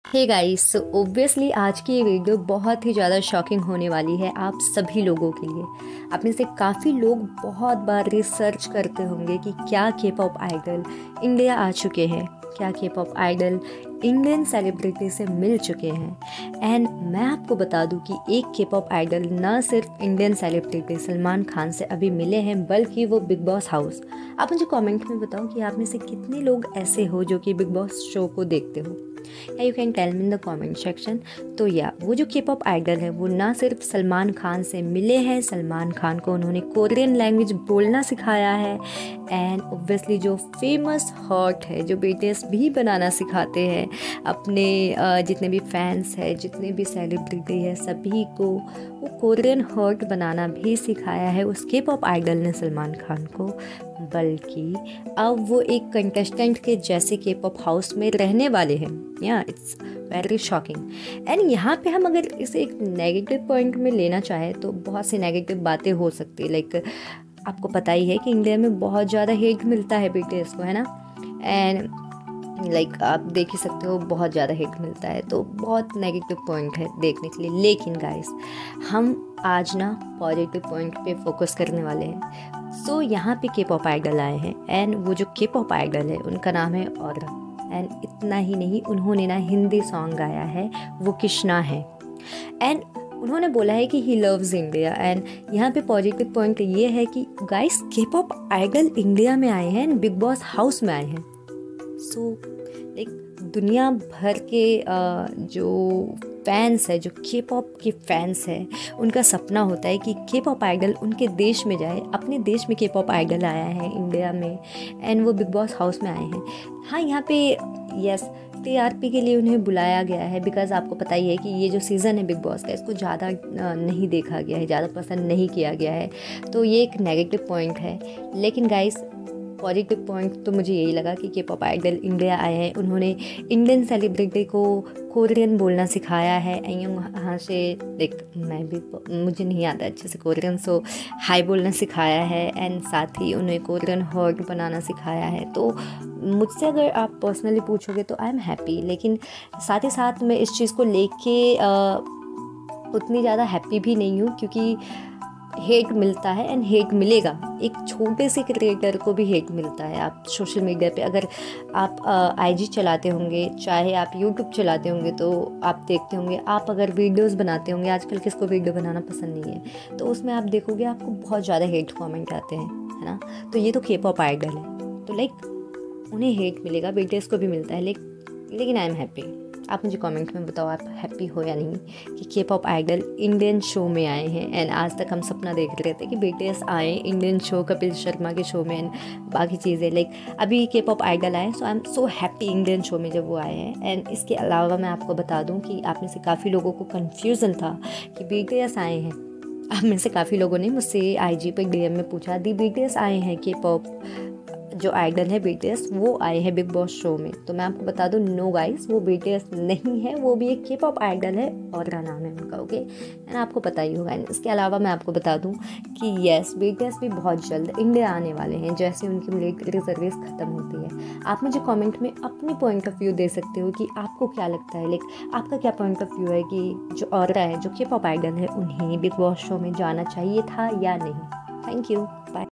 Hey guys, सो obviously आज की ये वीडियो बहुत ही ज़्यादा शॉकिंग होने वाली है आप सभी लोगों के लिए। आप में से काफ़ी लोग बहुत बार रिसर्च करते होंगे कि क्या के पॉप आइडल इंडिया आ चुके हैं, क्या के पॉप आइडल इंडियन सेलिब्रिटी से मिल चुके हैं। एंड मैं आपको बता दूं कि एक के पॉप आइडल न सिर्फ इंडियन सेलिब्रिटी सलमान खान से अभी मिले हैं, बल्कि वो बिग बॉस हाउस। आप मुझे कमेंट में बताओ कि आप में से कितने लोग ऐसे हो जो कि बिग बॉस शो को देखते हो, या you can tell me in the comment section. तो या वो जो के पॉप आइडल है वो ना सिर्फ सलमान खान से मिले हैं, सलमान खान को उन्होंने कोरियन लैंग्वेज बोलना सिखाया है। एंड ऑब्वियसली जो फेमस हॉट है, जो बीटीएस भी बनाना सिखाते हैं अपने जितने भी फैंस हैं, जितने भी सेलिब्रिटी है, सभी को वो कोरियन हॉट बनाना भी सिखाया है उस के पॉप आइडल ने सलमान खान को। बल्कि अब वो एक कंटेस्टेंट के जैसे के पॉप हाउस में रहने वाले हैं। या इट्स वेरी शॉकिंग। एंड यहाँ पे हम अगर इसे एक नेगेटिव पॉइंट में लेना चाहें तो बहुत सी नेगेटिव बातें हो सकती है। लाइक आपको पता ही है कि इंडिया में बहुत ज़्यादा हेट मिलता है बीटीएस को, है ना। एंड लाइक आप देख ही सकते हो बहुत ज़्यादा हेट मिलता है, तो बहुत नेगेटिव पॉइंट है देखने के लिए। लेकिन गाइस, हम आज ना पॉजिटिव पॉइंट पे फोकस करने वाले हैं। सो यहाँ पे के पॉप आइडल आए हैं, एंड वो जो के पॉप आइडल है उनका नाम है औरा। एंड इतना ही नहीं, उन्होंने ना हिंदी सॉन्ग गाया है, वो कृष्णा है। एंड उन्होंने बोला है कि ही लव्स इंडिया। एंड यहाँ पे पॉजिटिव पॉइंट ये है कि गाइस, के पॉप आइडल इंडिया में आए हैं एंड बिग बॉस हाउस में आए हैं। सो लाइक दुनिया भर के जो फैंस है, जो के पॉप के फैंस हैं, उनका सपना होता है कि के पॉप आइडल उनके देश में जाए। अपने देश में के पॉप आइडल आया है इंडिया में, एंड वो बिग बॉस हाउस में आए हैं। हाँ, यहाँ पे यस टीआरपी के लिए उन्हें बुलाया गया है, बिकॉज आपको पता ही है कि ये जो सीज़न है बिग बॉस का, इसको ज़्यादा नहीं देखा गया है, ज़्यादा पसंद नहीं किया गया है, तो ये एक नेगेटिव पॉइंट है। लेकिन गाइस, पॉजिटिव पॉइंट तो मुझे यही लगा कि के पॉप आइडल इंडिया आए हैं, उन्होंने इंडियन सेलिब्रिटी को कोरियन बोलना सिखाया है। यहाँ से देख, मुझे नहीं आता अच्छे से कोरियन, सो हाई बोलना सिखाया है। एंड साथ ही उन्हें कोरियन हॉट बनाना सिखाया है। तो मुझसे अगर आप पर्सनली पूछोगे तो आई एम हैप्पी। लेकिन साथ ही साथ मैं इस चीज़ को लेके उतनी ज़्यादा हैप्पी भी नहीं हूँ, क्योंकि हेट मिलता है एंड हेट मिलेगा। एक छोटे से क्रिएटर को भी हेट मिलता है। आप सोशल मीडिया पे अगर आप आईजी चलाते होंगे, चाहे आप यूट्यूब चलाते होंगे, तो आप देखते होंगे, आप अगर वीडियोस बनाते होंगे, आजकल किसको वीडियो बनाना पसंद नहीं है, तो उसमें आप देखोगे आपको बहुत ज़्यादा हेट कमेंट आते हैं, है ना। तो ये तो के पॉप आइडल है, तो लाइक उन्हें हेट मिलेगा, बीटीएस को भी मिलता है। लेकिन आई एम हैप्पी। आप मुझे कमेंट में बताओ आप हैप्पी हो या नहीं कि के पॉप आइडल इंडियन शो में आए हैं। एंड आज तक हम सपना देख रहे थे कि बीटीएस आए इंडियन शो, कपिल शर्मा के शो में एंड बाकी चीज़ें। लाइक अभी के पॉप आइडल आए, so I am so happy Indian show में जब वो आए हैं। एंड इसके अलावा मैं आपको बता दूं कि आप में से काफ़ी लोगों को कन्फ्यूज़न था कि बीटीएस आए हैं। आप में से काफ़ी लोगों ने मुझसे आईजी पे डीएम में पूछा, दी बीटीएस आए हैं, के पॉप जो आइडल है बीटीएस वो आए हैं बिग बॉस शो में। तो मैं आपको बता दूं, नो गाइस, वो बीटीएस नहीं है, वो भी एक के पॉप आइडल है और नाम है उनका, ओके। एंड आपको पता ही होगा। इसके अलावा मैं आपको बता दूं कि यस, बीटीएस भी बहुत जल्द इंडिया आने वाले हैं, जैसे उनकी मिलिट्री सर्विस ख़त्म होती है। आप मुझे कमेंट में अपनी पॉइंट ऑफ व्यू दे सकते हो कि आपको क्या लगता है, लाइक आपका क्या पॉइंट ऑफ व्यू है कि जो औरा है, जो के पॉप आइडल है, उन्हें बिग बॉस शो में जाना चाहिए था या नहीं। Thank you.